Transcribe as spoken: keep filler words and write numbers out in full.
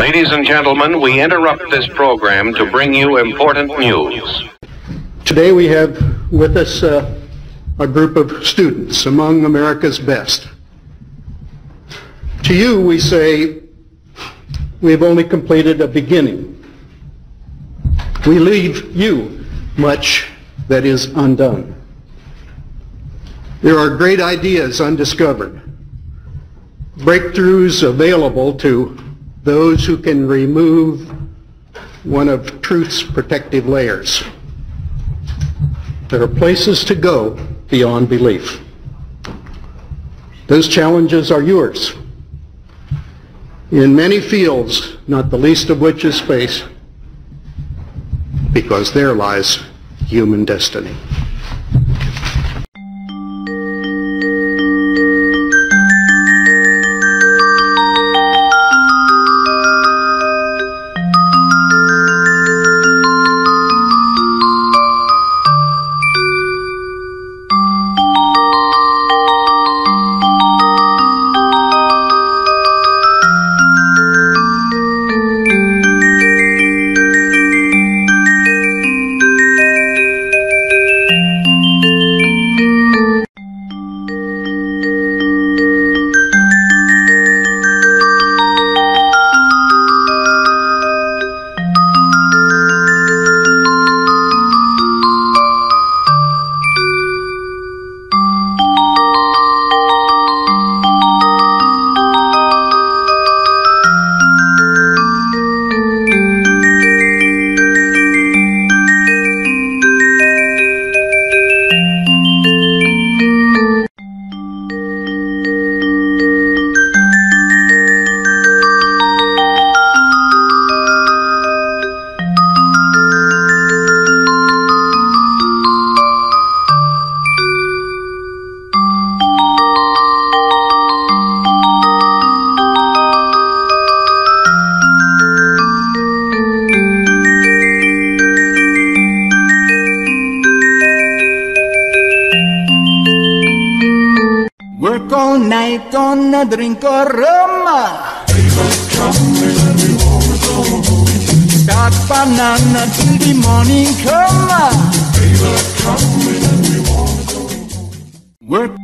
Ladies and gentlemen, we interrupt this program to bring you important news. Today we have with us uh, a group of students among America's best. To you we say, we have only completed a beginning. We leave you much that is undone. There are great ideas undiscovered, breakthroughs available to those who can remove one of truth's protective layers. There are places to go beyond belief. Those challenges are yours. In many fields, not the least of which is space, because there lies human destiny. Work all night on a drink of rum. Start banana till the morning come. Work